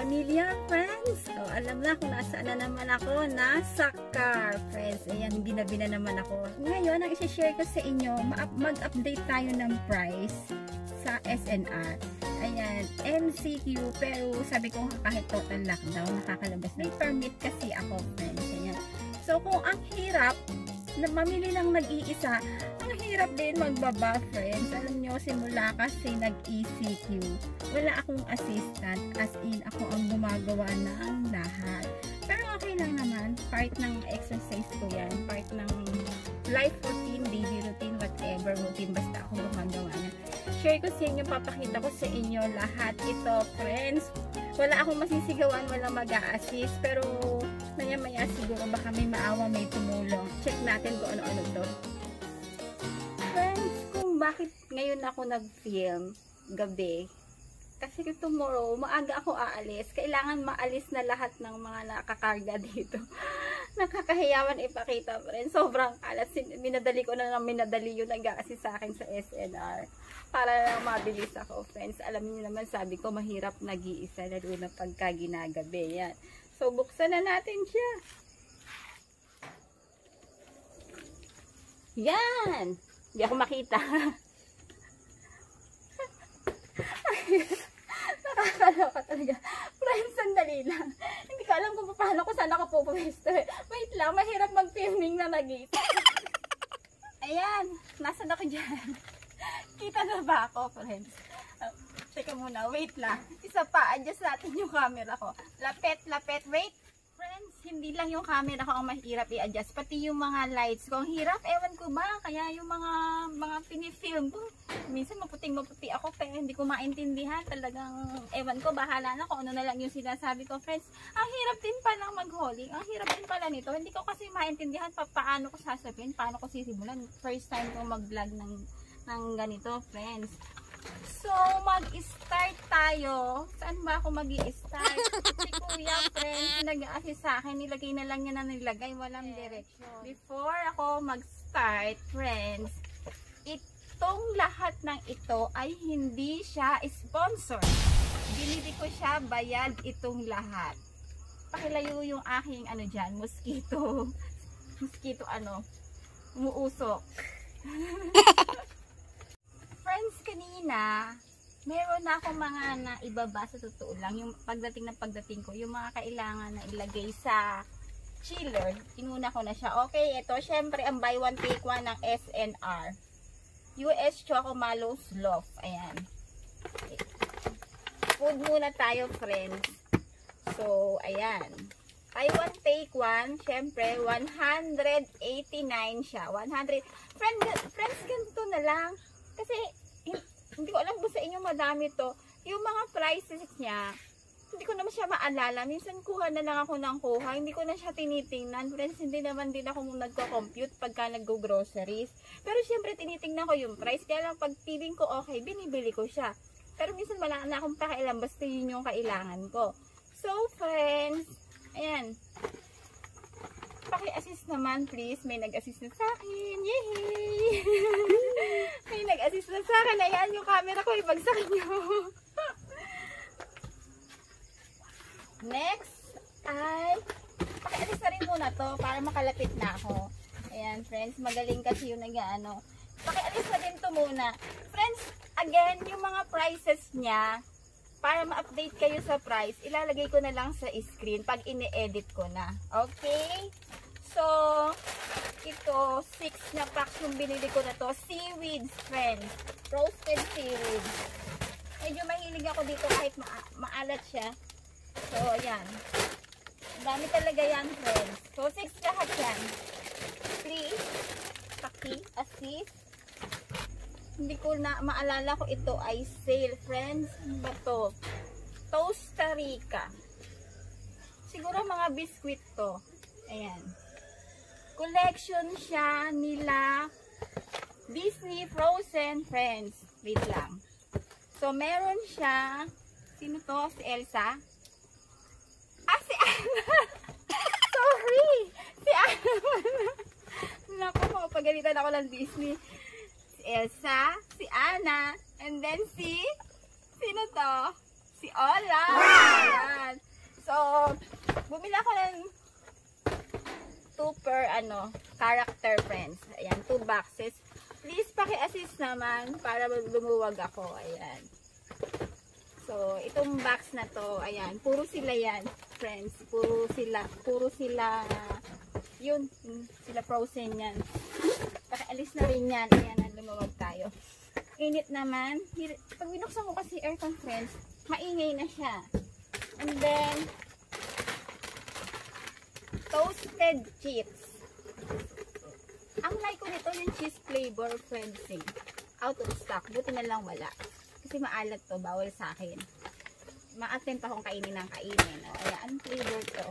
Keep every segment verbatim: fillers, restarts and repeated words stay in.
pamilya, friends. So, alam na kung nasaan na naman ako. Nasa car, friends. Ayan, binabi na naman ako. Ngayon, ang isi-share ko sa inyo, mag-update tayo ng price sa S N R. Ayan, M C Q. Pero sabi ko kahit total lockdown, nakakalabas. May permit kasi ako, friends. Ayan. So, kung ang hirap na mamili ng nag-iisa, ang hirap din magbaba, friends. Alam nyo, simula kasi nag-E C Q. Wala akong assistant, as in, ako ang gumagawa ng lahat. Pero okay lang naman, part ng exercise ko yan, part ng life routine, daily routine, whatever routine, basta ako gumagawa na. Share ko sa inyo, papakita ko sa inyo lahat ito, friends. Wala akong masisigawan, wala mag-a-assist, pero maya-maya siguro baka may maawa, may tumulong. Check natin kung ano-ano to. Friends, kung bakit ngayon ako nag-film gabi, kasi tomorrow, maaga ako aalis. Kailangan maalis na lahat ng mga nakakarga dito. Nakakahiyawan ipakita, friends. Sobrang kalat. Minadali ko na lang minadali yung nag-a-assist sa akin sa S N R. Para lang mabilis ako, friends. Alam niyo naman, sabi ko, mahirap nag-iisa, lalo na pagka ginagabi. Yan. So, buksan na natin siya. Yan! Hindi ako makita. Nakakaloka talaga. Friends, sandali lang. Hindi ko alam kung paano ko saan ako pupuwesto. Wait lang, mahirap mag-filming na nag-iisa. Ayan, nasan ako dyan? Kita na ba ako, friends? Uh, teka muna, wait lang. Isa pa, adjust natin yung camera ko. Lapet, lapet, wait. Friends, hindi lang yung camera ko ang mahirap i-adjust. Pati yung mga lights ko. Ang hirap, ewan ko ba? Kaya yung mga mga pinifilm ko, minsan maputing maputi ako, kaya hindi ko maintindihan. Talagang, ewan ko, bahala na kung ano na lang yung sinasabi ko, friends. Ang hirap din palang mag-hauling. Ang hirap din pala nito. Hindi ko kasi maintindihan pa paano ko sasabihin, paano ko sisimulan. First time ko mag-vlog ng ng ganito, friends. So, mag-start tayo. Saan ba ako mag-i-start? Si Kuya, friends, nag-a-assist sa akin. Nilagay na lang niya na nilagay. Walang direction. Before ako mag-start, friends, itong lahat ng ito ay hindi siya sponsor. Binili ko siya, bayad itong lahat. Pakilayo yung aking, ano dyan, mosquito. Mosquito, ano, umuusok. Friends, kanina, meron na akong mga naibaba sa totoo lang. Yung pagdating na pagdating ko, yung mga kailangan na ilagay sa chiller, inuna ko na siya. Okay, ito, syempre, ang buy one take one ng S N R. U S Choco Mallows Loaf. Ayan. Food muna tayo, friends. So, ayan. Buy one take one, syempre, one eighty-nine siya. one hundred. Friend, friends, ganito na lang. Kasi, hindi ko alam kung sa inyo madami to. Yung mga prices niya, hindi ko naman siya maalala. Minsan kuha na lang ako ng kuha. Hindi ko na siya tinitingnan. Friends, hindi naman din ako nagko-compute pagka nag-groceries. Pero syempre, tinitingnan ko yung price. Kaya lang, pag feeling ko okay, binibili ko siya. Pero minsan wala na akong pakialam. Basta yun yung kailangan ko. So, friends, ayan. Paki-assist naman, please. May nag-assist na sa akin. Yay! May nag-assist na sa akin. Ayan yung camera ko. Ibagsakin nyo. Next ay paki-assist na rin muna to para makalapit na ako. Ayan, friends. Magaling kasi yung nag-ano. Paki-assist na din to muna. Friends, again, yung mga prices niya, para ma-update kayo sa price, ilalagay ko na lang sa screen pag ini-edit ko na. Okay? So, ito, six na packs yung binili ko na to. Seaweeds, friends. Roasted seaweeds. Medyo mahilig ako dito kahit ma maalat siya. So, ayan. Dami talaga yan, friends. So, six lahat yan. Please, paki-assist. Hindi ko na maalala ko ito ay sale, friends. Ano ba to? Costa Rica. Siguro mga biscuit to. Ayan. Collection siya nila Disney Frozen, friends. Wait lang. So, meron siya. Sino to? Si Elsa? Ah, si Anna! Sorry! Si Anna! Naku, makapagalitan ako ng Disney. Elsa, si Anna, and then si, sino to? Si Ola. Ayan. Bumili ako ng two per ano, character friends. Ayan, two boxes. Please paki-assist naman para lumuwag ako. Ayan. So, itong box na to, ayan, puro sila yan, friends. Puro sila, puro sila, yun, sila frozen yan. Pakialis na rin yan. Ayan, lumuwag tayo. Init naman. Pag binuksan ko kasi aircon, friends, maingay na siya. And then, toasted chips. Ang like ko nito yung cheese flavor, friends, eh. Out of stock. Buti na lang wala. Kasi maalat to, bawal sa akin. Ma-attempt akong kainin ng kainin. O, ayan, anong flavor to?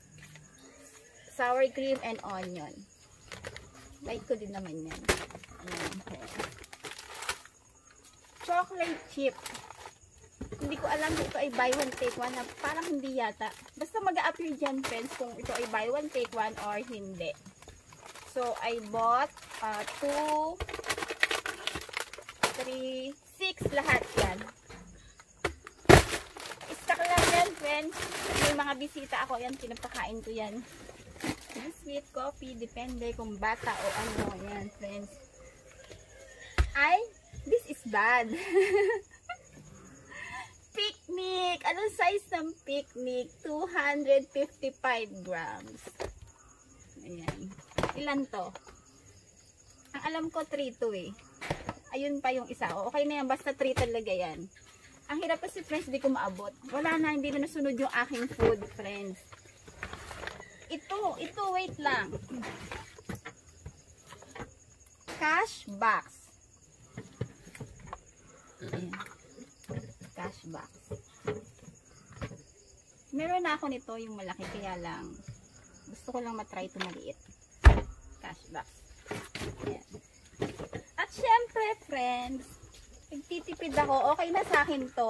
Sour cream and onion. Like ko din naman yan. Ayan. Chocolate chip. Hindi ko alam kung ito ay buy one take one. Parang hindi yata. Basta mag-a-appear dyan, friends, kung ito ay buy one take one or hindi. So, I bought uh, two, three, six lahat yan. Stock lang yan, friends. May mga bisita ako yan, pinapakain ko yan. Sweet coffee, depende kung bata o ano. Yan, friends. Ay, this is bad. Picnic. Anong size ng picnic? two hundred fifty-five grams. Ayan. Ilan to? Ang alam ko, three to eh. Ayun pa yung isa. Okay na yan. Basta three talaga yan. Ang hirap kasi, friends, di ko maabot. Wala na. Hindi na nasunod yung aking food, friends. Ito. Ito. Wait lang. Cash box. Ayan. Cash box. Meron na ako nito yung malaki. Kaya lang, gusto ko lang matry ito maliit. Cash box. Ayan. At syempre, friends, nagtitipid ako. Okay na sa akin to.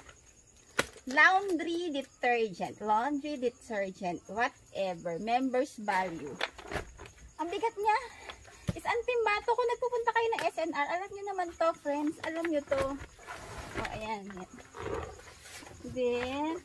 Laundry detergent. Laundry detergent. Whatever. Members value. Ang bigat niya. Is antimbato. Kung nagpupunta kayo ng S N R, alam nyo naman to, friends. Alam nyo to. O, oh, ayan. Then,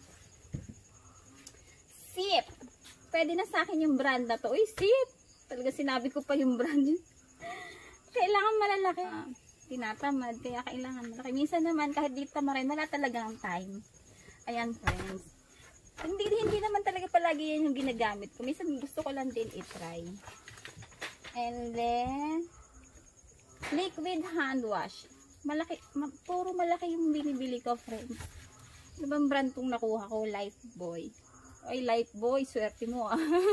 Sip. Pwede na sa akin yung brand na to. Uy, Sip. Talaga sinabi ko pa yung brand yun. Kailangan malalaki. Uh, tinatamad. Kaya kailangan malaki. Minsan naman, kahit di tamarin, wala talagang time. Ayan, friends. Hindi, hindi naman talaga palagi yan yung ginagamit ko. Minsan gusto ko lang din i-try. And then, liquid hand wash. Malaki, ma, puro malaki yung binibili ko, friends. Ano bang brand tong nakuha ko? Lifebuoy. Ay, Lifebuoy. Swerte mo, ah.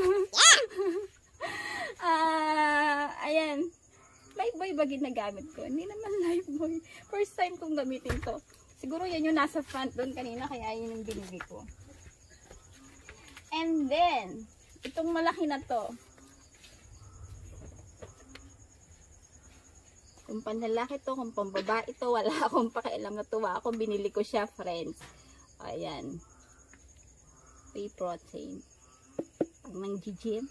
Ah, uh, ayan. Lifebuoy ba ginagamit ko? Hindi naman Lifebuoy. First time kong gamitin to. Siguro yan yung nasa front doon kanina, kaya yun yung binili ko. And then, itong malaki na to. Kung panlalaki to, kung pambaba ito, wala akong pakialam, natuwa ako. Binili ko siya, friends. Ayan. Pay protein. Pag nang gym.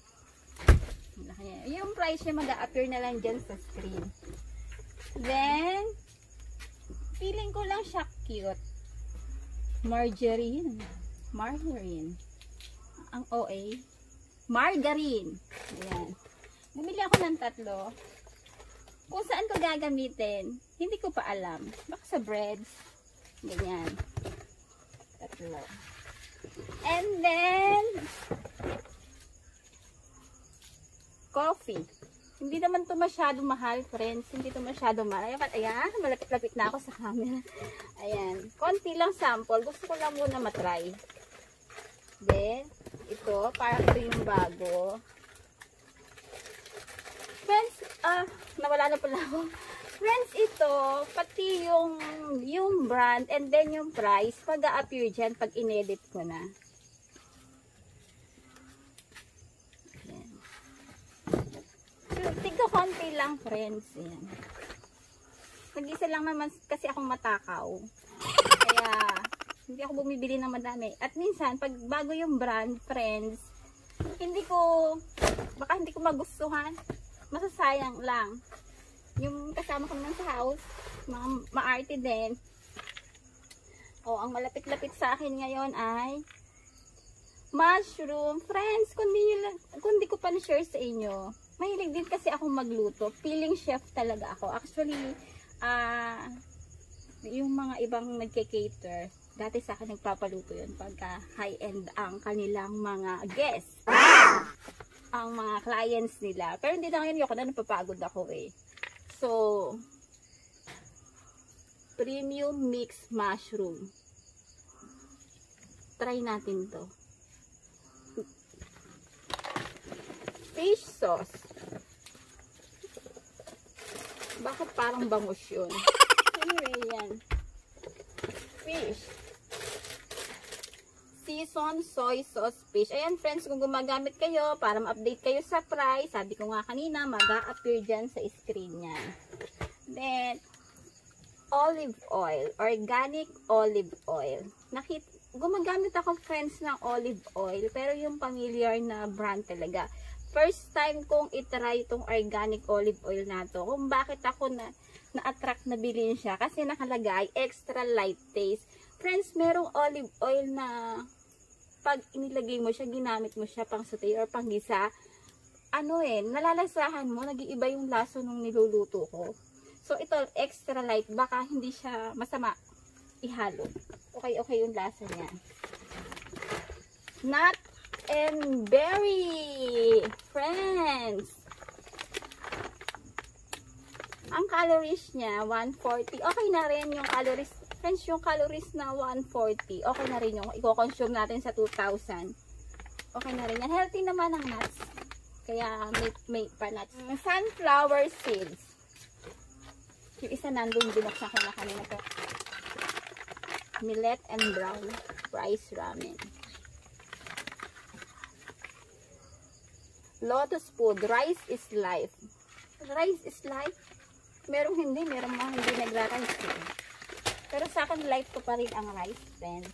Yung price niya mag-a-appear na lang dyan sa screen. Then, feeling ko lang siya cute. Margarine. Margarine. Ang O A. Margarine. Ayan. Bumili ako ng tatlo. Kung saan ko gagamitin, hindi ko pa alam. Baka sa breads. Ganyan. Tatlo. And then, coffee. Hindi naman to masyado mahal, friends. Hindi to masyado mahal. Ayan, malapit-lapit na ako sa camera. Ayan. Konti lang sample. Gusto ko lang muna matry. Then, ito. Parang ito yung bago. Friends, ah, nawala na pala ako. Friends, ito, pati yung, yung brand and then yung price, pag-a-appear dyan pag in-edit ko na. Ayan. So, tigka konti lang, friends. Ayan. Nag-isa lang naman kasi akong matakaw. Kaya, hindi ako bumibili ng madami. At minsan, pag bago yung brand, friends, hindi ko, baka hindi ko magustuhan. Masasayang lang. Yung kasama ko naman sa house, mga maarte din. O, ang malapit-lapit sa akin ngayon ay mushroom. Friends, kung di, nyo, kung di ko pa na-share sa inyo, mahilig din kasi ako magluto. Feeling chef talaga ako. Actually, ah, uh, yung mga ibang nagke-cater, dati sa akin nagpapaluto yun pagka high-end ang kanilang mga guests. Ang mga clients nila. Pero hindi na ngayon yun, na napapagod ako eh. So, premium mixed mushroom. Try natin to. Fish sauce. Bakit parang bangus yun? Anyway, yan. Fish. Season soy sauce fish. Ayan friends, kung gumagamit kayo para ma-update kayo sa price, sabi ko nga kanina, mag-a-appear dyan sa screen niyan. Then, olive oil. Organic olive oil. Nakit gumagamit ako friends ng olive oil, pero yung familiar na brand talaga. First time kong itry itong organic olive oil na to. Kung bakit ako na na-attract na bilhin siya. Kasi nakalagay, extra light taste. Friends, merong olive oil na pag inilagay mo siya, ginamit mo siya pang saute or pang gisa, ano eh, nalalasahan mo, nag-iiba yung laso nung niluluto ko. So, ito, extra light. Baka hindi siya masama ihalo. Okay, okay yung lasa niya. Nut and berry, friends. Ang calories niya, one forty. Okay na rin yung calories. Friends, yung calories na one forty. Okay na rin yung i-consume natin sa two thousand. Okay na rin yan. Healthy naman ang nuts. Kaya may, may pa nuts. Sunflower seeds. Yung isa nandun, binuksan ko na kanina. Millet and brown rice ramen. Lotus food. Rice is life. Rice is life? Merong hindi. Merong mga hindi nagra-rice. Eh. Pero sa akin, life ko pa rin ang rice, friends.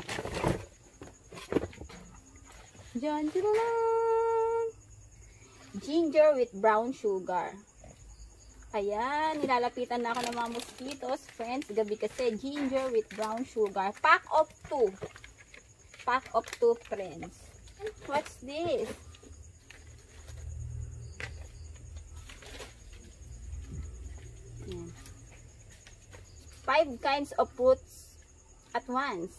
Diyan, diyan. Ginger with brown sugar. Ayan, nilalapitan na ako ng mga mosquitoes, friends. Gabi kasi, ginger with brown sugar. Pack of two. Pack of two, friends. What's this? Ayan. Five kinds of fruits at once.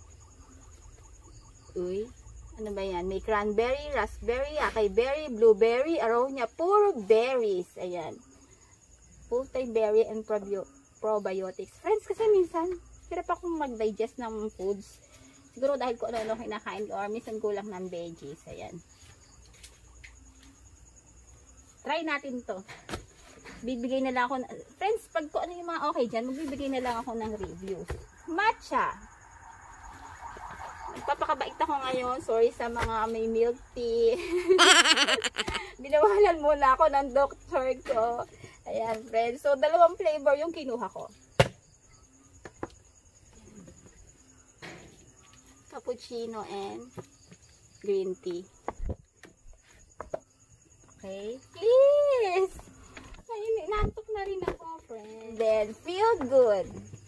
Uy, ano ba yan? May cranberry, raspberry, acai berry, blueberry, aronia, puro berries. Ayan. Multi-berry and probio probiotics. Friends, kasi minsan, hirap akong mag-digest ng foods. Siguro dahil ko ano-ano kinakain ko or minsan kulang ng veggies. Ayan. Try natin to. Bibigay na lang ako, friends, pag ko ano yung mga okay dyan, magbibigay na lang ako ng reviews. Matcha. Nagpapakabait ako ngayon. Sorry sa mga may milk tea. Binawalan muna ako ng doctor ko. Ayan, friends. So, dalawang flavor yung kinuha ko. Cappuccino and green tea. Okay. Please! Ay, nantok na rin ako, friends. Then, feel good.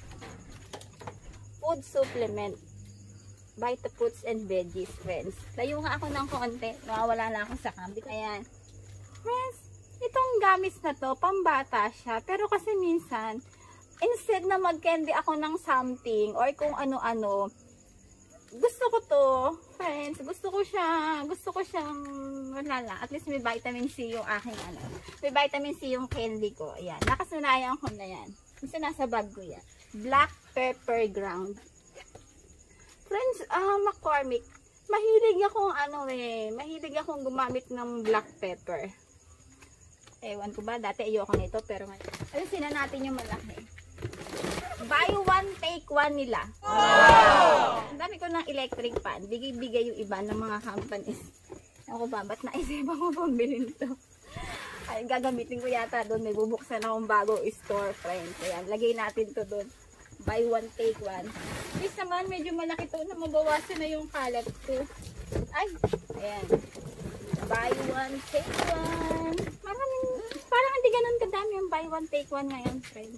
Food supplement. Vita fruits and veggies, friends. Layo nga ako ng konti. Nawawala na ako sa kambi. Ayan. Friends, itong gamis na to, pambata siya. Pero kasi minsan, instead na mag-candy ako ng something or kung ano-ano, gusto ko to, friends. Gusto ko siya, gusto ko siyang, wala lang. At least may vitamin C yung aking ano. May vitamin C yung candy ko. Ayan. Nakasunayan ko na yan. Minsan nasa bag ko yan. Black pepper ground. Friends, ah, uh, McCormick. Mahilig akong ano eh. Mahilig akong gumamit ng black pepper. Ewan ko ba, dati ayoko nito, pero ngayon. Alisin na natin yung malaki. Buy one, take one nila. Wow! Ang dami ko ng electric fan. Bigay-bigay yung iba ng mga companies. Ako ba, ba't naisipan ko pambilin to? Ay, gagamitin ko yata doon. May bubuksan akong bago store, friends. Ayan, lagay natin to doon. Buy one, take one. Please naman, medyo malaki to na mabawasan na yung kalat ko. Ay, ayan. Buy one, take one. Maraming, parang hindi ganun kadami yung buy one, take one ngayon, friends.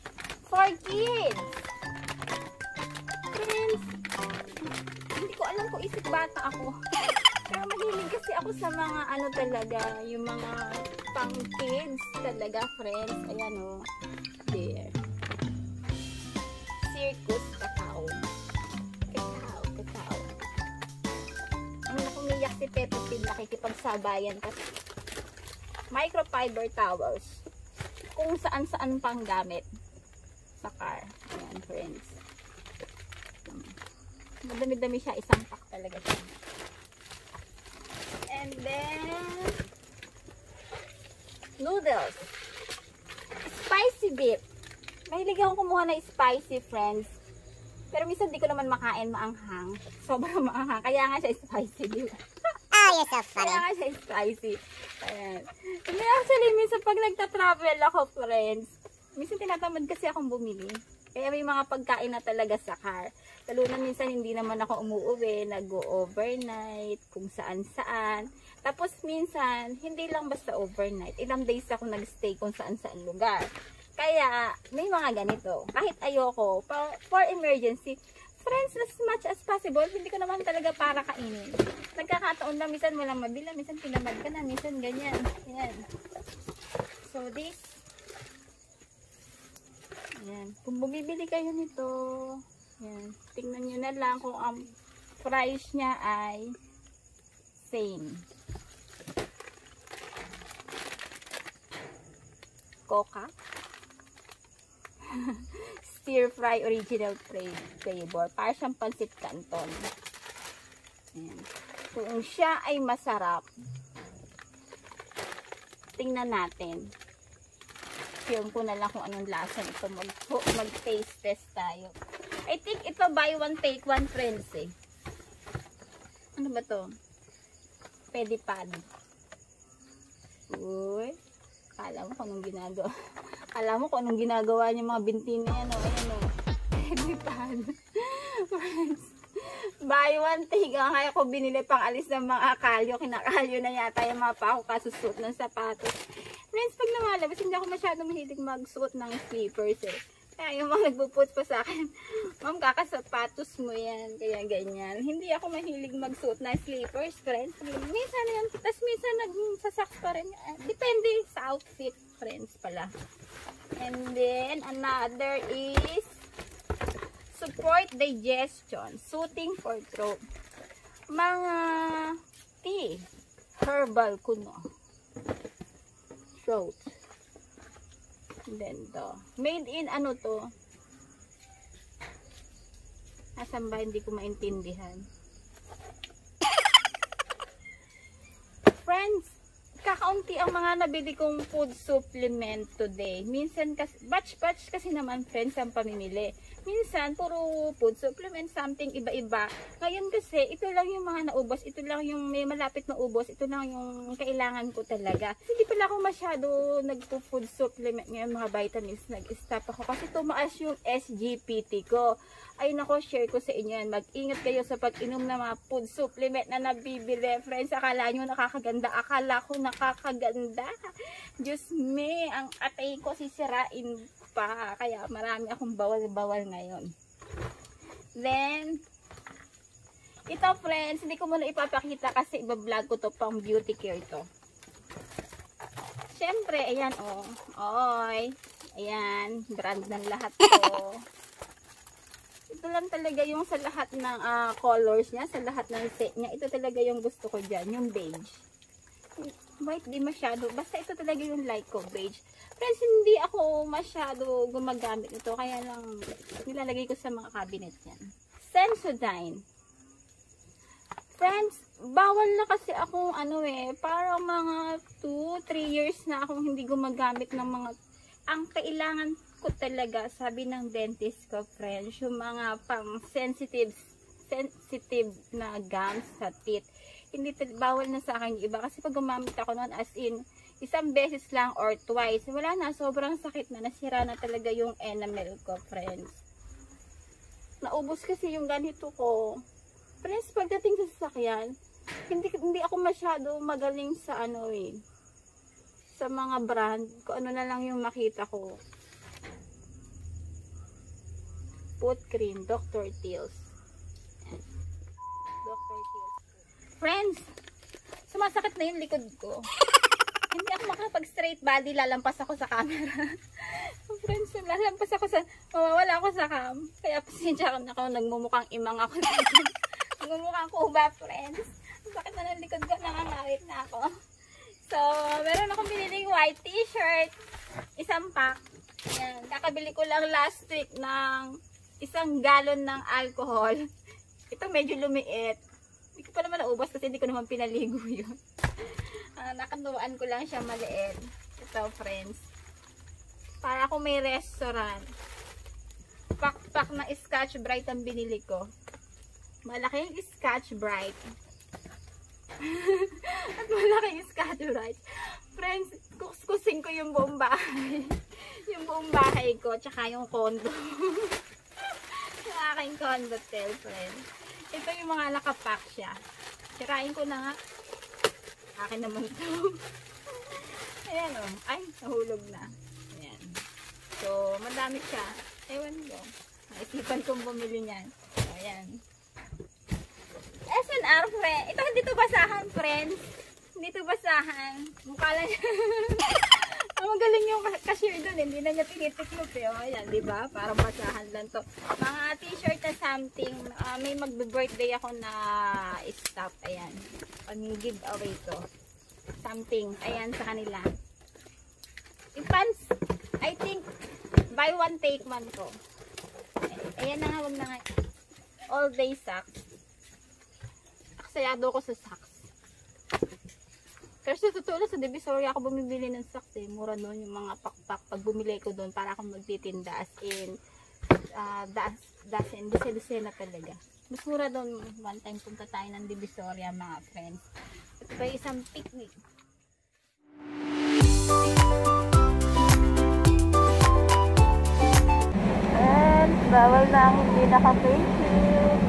For kids. Friends, hindi ko alam kung isip bata ako. Pero mahilig kasi ako sa mga ano talaga, yung mga pang kids talaga, friends. Ayan o. Oh. There. Circus Cacao. Cacao, cacao. Ang nakumiyak si Peppa Pig, nakikipagsabayan kasi. Microfiber towels. Kung saan-saan pang gamit sa car. Ayan, friends. Madami-dami siya. Isang pack talaga siya. And then, noodles. Spicy beef. Mahilig akong kumuha na spicy, friends. Pero minsan di ko naman makain maanghang. Sobrang maanghang. Kaya nga siya spicy beef. Oh, you're so funny. Kaya nga siya spicy. Ayan. Hindi actually, minsan pag nagta-travel ako, friends, minsan tinatamad kasi akong bumili. Kaya may mga pagkain na talaga sa car. Lalo na minsan hindi naman ako umuwi, nag-overnight, kung saan-saan. Tapos minsan, hindi lang basta overnight. Ilang days ako nag-stay kung saan-saan lugar. Kaya, may mga ganito. Kahit ayoko, for, for emergency, friends, as much as possible, hindi ko naman talaga para kainin. Nagkakataon na, minsan walang mabila, minsan tinamad ka na, minsan ganyan. Yan. So, this. Yan. Kung bumibili kayo nito, yan. Tingnan nyo na lang kung ang price niya ay same. Coca. Stir fry original flavor. Para siyang pansit canton. Ayan. Kung siya ay masarap, tingnan natin. Film ko na lang kung anong lasa nito. Mag-taste test tayo. I think ito buy one take one, friends eh. Ano ba to? Pedipad. Uy. Kala mo kung anong ginagawa. Kala mo kung anong ginagawa niya mga binti na yan. O, ayan o. Pedipad. Friends. Buy one take. Ang kaya ko binili pang alis ng mga kalyo. Kinakalyo na yata yung mga pa ako kasusot ng sapatos. Friends, pag namalabas, hindi ako masyadong mahilig magsuot ng sleepers eh. Kaya yung mga nagpuput pa sa akin, ma'am, kakasapatos mo yan. Kaya ganyan. Hindi ako mahilig magsuot ng sleepers, friends. Minsan yan, tas minsan nagsasaks pa rin. Depende sa outfit, friends pala. And then, another is support digestion, soothing for throat. Mga tea, herbal kuno. Throat. And then to. Made in ano to? Asan ba? Hindi ko maintindihan. Friends, kakaunti ang mga nabili kong food supplement today. Minsan kasi, batch-batch kasi naman, friends, ang pamimili. Minsan, puro food supplement, something iba-iba. Ngayon kasi, ito lang yung mga naubos. Ito lang yung may malapit na ubos. Ito lang yung kailangan ko talaga. Hindi pala ako masyado nagpo-food supplement ngayon, mga vitamins. Nag-stop ako kasi tumaas yung S G P T ko. Ay nako, share ko sa inyo yan. Mag-ingat kayo sa pag-inom ng mga food supplement na nabibili. Friends, akala nyo nakakaganda. Akala ko nakakaganda. Diyos me, ang atay ko sisirain pa. Kaya marami akong bawal-bawal ngayon. Then, ito friends, hindi ko muna ipapakita kasi iba-vlog ko to, pang beauty care to. Siyempre, ayan o. Oh. Oy. Ayan, brand ng lahat ko. Ito lang talaga yung sa lahat ng uh, colors niya, sa lahat ng set niya. Ito talaga yung gusto ko dyan, yung beige. White di masyado, basta ito talaga yung like ko, beige. Friends, hindi ako masyado gumagamit nito, kaya lang nilalagay ko sa mga cabinet yan. Sensodyne. Friends, bawal na kasi akong ano eh, parang mga two, three years na akong hindi gumagamit ng mga, ang kailangan ko talaga, sabi ng dentist ko, friends, yung mga pang sensitive sensitive na gums sa teeth. Hindi, bawal na sa akin yung iba. Kasi pag gumamit ako noon, as in, isang beses lang or twice, wala na, sobrang sakit na, nasira na talaga yung enamel ko, friends. Naubos kasi yung ganito ko. Friends, pagdating sa sasakyan, hindi, hindi ako masyado magaling sa ano eh, sa mga brand, kung ano na lang yung makita ko. Foot cream, Doctor Teals. Doctor Teals. Friends, sumasakit na yung likod ko. Hindi ako makapag-straight body, lalampas ako sa camera. Friends, lalampas ako sa, mawawala ako sa cam. Kaya pasensya ako na ako, nagmumukhang imang ako. Nagmumukhang kuba, friends. Bakit na ng likod ko, nakangawit na ako. So, meron akong biniling white t-shirt. Isang pack. Ayan, kakabili ko lang last week ng isang galon ng alcohol. Ito medyo lumiit. Hindi ko pa naman naubos kasi hindi ko naman pinaligo yun. Uh, nakatuwaan ko lang siya maliit. Ito, friends. Para kung may restaurant. Pack-pack na Scotch Brite ang binili ko. Malaking Scotch Brite. At malaking Scotch Brite. Friends, kuskusin ko yung buong bahay. Yung buong bahay ko, tsaka yung condo. Yung aking condo, tell, friends. Ito yung mga nakapack siya. Sirain ko na nga. Akin naman ito. Ayan o. Oh. Ay, nahulog na. Ayan. So, madami siya. Ewan ko. Naisipan kong bumili niyan. So, ayan. S N R, friend. Ito, hindi to basahan, friends. Hindi to basahan. Mukha lang niya. Magaling yung cashier doon. Hindi na niya tinitiklop eh. O, ayan, diba? Parang basahan lang to. Mga t-shirt na something. Uh, may magbe-birthday ako na stop. Ayan. Pang-giveaway to. Something. Ayan sa kanila. Yung pants, I think, buy one, take one ko. Ayan na nga, wag na nga. All day socks. Aksayado ko sa socks. Pero sa totoo lang, sa Divisoria ako bumibili ng socks eh. Mura doon yung mga pakpak. Pag bumili ko doon, para akong magtitinda as in, uh, das, dasen, dose-dosena talaga. Mas mura doon, one time punta tayo ng Divisoria, mga friends. At pa isang picnic. And, bawal na ang hindi naka-face shield.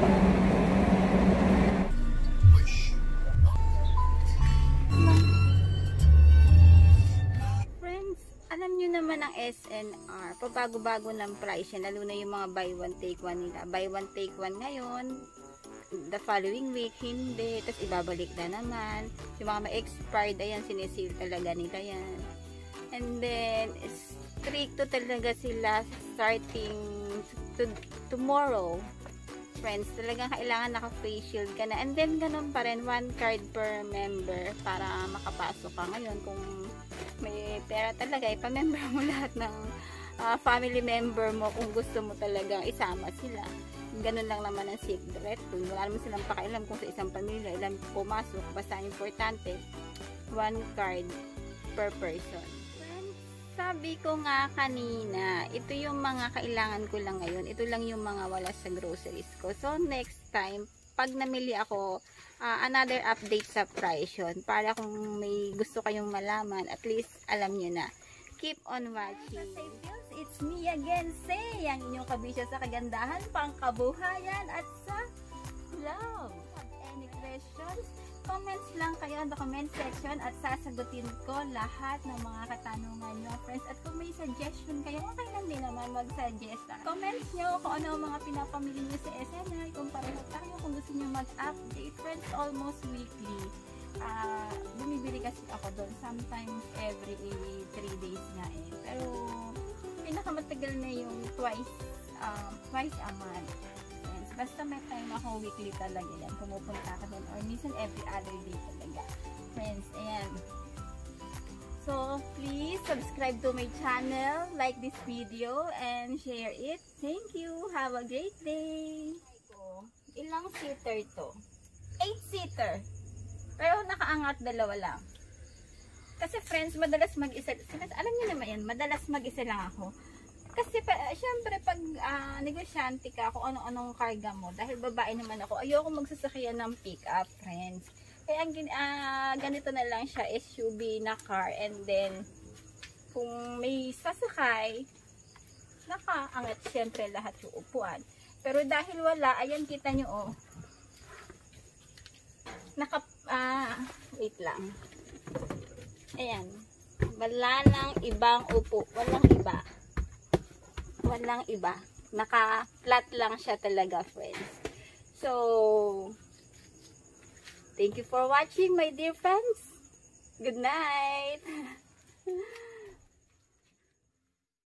Alam nyo naman ang S N R, pabago-bago ng price yan, lalo na yung mga buy one take one nila. Buy one take one ngayon, the following week, hindi. Tapos ibabalik na naman. Yung mga ma-expired, ayan, sinisale talaga nila yan. And then, stricto talaga sila starting to, tomorrow. Friends, talagang kailangan naka-face shield ka na. And then, ganun pa rin, one card per member para makapasok ka ngayon. Kung may pera talaga, ipamember mo lahat ng uh, family member mo kung gusto mo talagang isama sila. Ganun lang naman ang secret. Kung wala naman silang pakialam kung sa isang pamilya, ilan pumasok. Basta importante, one card per person. Sabi ko nga kanina, ito yung mga kailangan ko lang ngayon. Ito lang yung mga wala sa groceries ko. So, next time, pag namili ako, uh, another update sa price yun. Para kung may gusto kayong malaman, at least alam nyo na. Keep on watching. It's me again, Say, ang inyong kabisya sa kagandahan, pangkabuhayan, at sa love. Any questions? Comments lang kayo in the comment section at sasagutin ko lahat ng mga katanungan nyo, friends. At kung may suggestion kayo, okay lang din naman mag-suggest. Comments nyo kung ano ang mga pinapamili nyo sa S N R, kung pareho tayo, kung gusto nyo mag-update. Friends, almost weekly. Uh, bumibili kasi ako doon. Sometimes every three days nga eh. Pero pinakamatagal na yung twice, uh, twice a month. Basta may time ako weekly talaga yan. Pumupunta ka doon. Or minsan every other day talaga. Friends, ayan. So, please subscribe to my channel. Like this video. And share it. Thank you. Have a great day. Ilang seater to? eight seater. Pero nakaangat dalawa lang. Kasi friends, madalas mag-isa. Alam niyo naman yan. Madalas mag-isa lang ako. Kasi, pa, syempre, pag uh, negosyante ka, kung ano-anong karga mo, dahil babae naman ako, ayoko magsasakyan ng pick-up, friends. Kaya, uh, ganito na lang siya, S U V na car, and then, kung may sasakay, nakaangat, syempre, lahat yung upuan. Pero dahil wala, ayan, kita nyo, oh, naka, ah, uh, wait lang. Ayan, wala nang ibang upo, walang iba. Walang iba. Naka-flat lang siya talaga, friends. So, Thank you for watching, my dear friends. Good night.